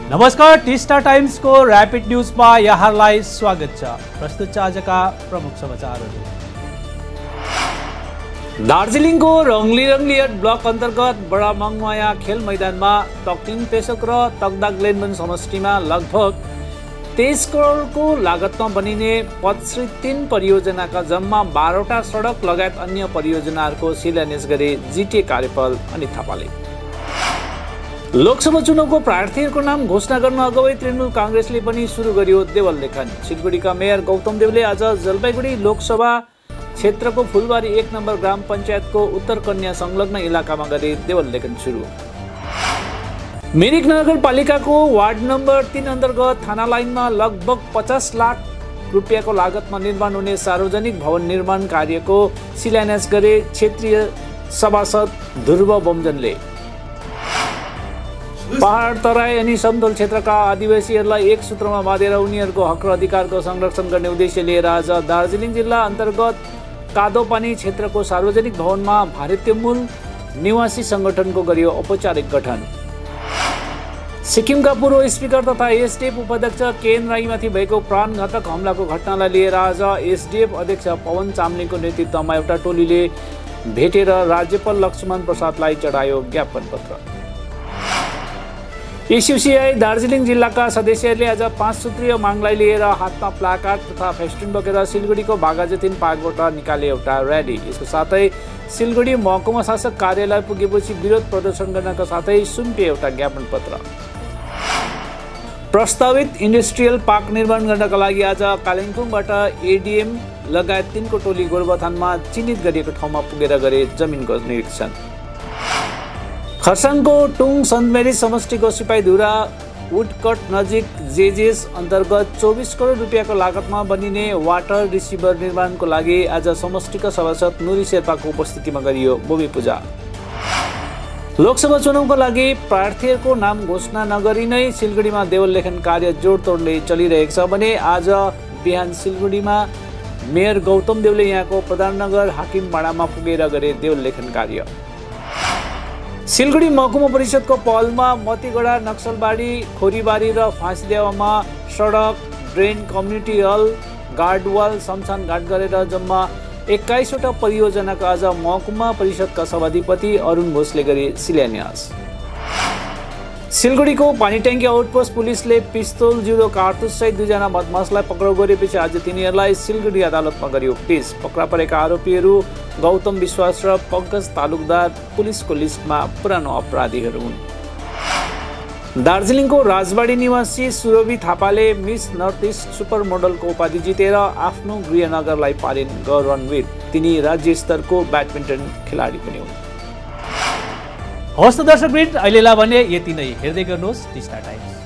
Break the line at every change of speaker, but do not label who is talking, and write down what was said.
नमस्कार, टिस्टा टाइम्सको र्यापिड न्युजमा यहाँलाई स्वागत छ। प्रस्तुत छ आजका प्रमुख समाचारहरू। दार्जिलिङको रङ्गलियट ब्लक अन्तर्गत बडा मङमाया खेल मैदानमा तकलिङ पेसोक र तकदाह ग्लेनबन समष्टिमा लगभग 23 करोडको लागतमा बनिने पथश्री 3 परियोजनाका जम्मा 12वटा सडक लगायत अन्य परियोजनाहरूको शिलान्यास गरे जिटिए कार्यपाल अनित थापाले। लोकसभा चुनावको प्रार्थीहरूको नाम घोषणा गर्न अगावै तृणमूल काङ्ग्रेसले पनि सुरु गर्यो देवल लेखन। सिलगढीका मेयर गौतम देवले आज जलपाइगुडी लोकसभा क्षेत्रको फुलबारी 1 नम्बर ग्राम पञ्चायतको उत्तर कन्या संलग्न इलाकामा गरे देवल लेखन सुरु। मिरिक नगरपालिकाको वार्ड नम्बर 3 अन्तर्गत थाना लाइनमा लगभग 50 लाख रुपियाँको लागतमा निर्माण हुने सार्वजनिक भवन निर्माण कार्यको शिलान्यास गरे क्षेत्रीय सभासद ध्रुव बमजनले। पहाड तराई अनि समतल क्षेत्रका आदिवासीहरूलाई एक सूत्रमा बाँधेर उनीहरूको हक र अधिकारको संरक्षण गर्ने उद्देश्य लिएर आज दार्जिलिङ जिल्ला अन्तर्गत कादोपानी क्षेत्रको सार्वजनिक भवनमा भारतीय मूल निवासी संगठनको गरियो औपचारिक गठन। सिक्किमका पूर्व स्पिकर तथा एसडिएफ उपाध्यक्ष केएन राईमाथि भएको प्राणघातक हमलाको घटनालाई लिएर आज एसडिएफ अध्यक्ष पवन चामलिङको नेतृत्वमा एउटा टोलीले भेटेर राज्यपाल लक्ष्मण प्रसादलाई चढायो ज्ञापन पत्र। एसयुसिआई दार्जिलिङ जिल्लाका सदस्यहरूले आज 5 सूत्रीय मागलाई लिएर हातमा प्लाकार्ड तथा फेस्टुन बोकेर सिलगढीको बाघाजतिन पार्कबाट निकाले एउटा र्याली। यसको साथै सिलगढी महकुमा शासक कार्यालय पुगेपछि विरोध प्रदर्शन गर्नका साथै सुम्पिए एउटा ज्ञापन पत्र। प्रस्तावित इन्डस्ट्रियल पार्क निर्माण गर्नका लागि आज कालिम्पोङबाट एडिएम लगायत 3 को टोली गोरुबथानमा चिन्हित गरिएको ठाउँमा पुगेर गरे जमिनको निरीक्षण। खरसाङको टुङ सन्त मेरी समष्टिको सिपाहीधुरा वुडकट नजिक जेजेस अन्तर्गत 24 करोड रुपियाँको लागतमा बनिने वाटर रिसिभर निर्माणको लागि आज समष्टिका सभासद नुरी शेर्पाको उपस्थितिमा गरियो भूमि पूजा। लोकसभा चुनावको लागि प्रार्थीहरूको नाम घोषणा नगरी नै सिलगढीमा देवल लेखन कार्य जोडतोडले चलिरहेको छ भने आज बिहान सिलगढीमा मेयर गौतम देवले यहाँको प्रधाननगर हाकिमबाडामा पुगेर गरे देवल लेखन कार्य। सिलगढी महकुमा परिषदको पहलमा मतिगढा नक्सलबाडी खोरीबारी र फाँसीदेवामा सडक ड्रेन कम्युनिटी हल गार्डवाल शमशान घाट गरेर जम्मा 21 वटा परियोजनाको आज महकुमा परिषदका सभाधिपति अरुण घोषले गरे शिलान्यास। सिलगढीको पानीट्याङ्की आउटपोस्ट पुलिसले पिस्तोल जुरो कारतुस सहित 2 जना बदमाशलाई पक्राउ गरेपछि आज तिनीहरूलाई सिलगढी अदालतमा गरियो पेश। पक्रा परेका आरोपीहरू गौतम विश्वास र पंकज तालुकदार पुलिसको लिस्टमा पुरानो अपराधीहरू हुन्। दार्जिलिङको राजबाडी निवासी सुरभि थापाले मिस नर्थ इस्ट सुपर मोडलको उपाधि जितेर आफ्नो गृहनगरलाई पारिन् गौरवान्वित। तिनी राज्य स्तरको ब्याडमिन्टन खेलाडी पनि हुन्। हवस् त दर्शकवृन्द, अहिलेलाई भने यति नै। हेर्दै गर्नुहोस् टिस्टा टाइम्स।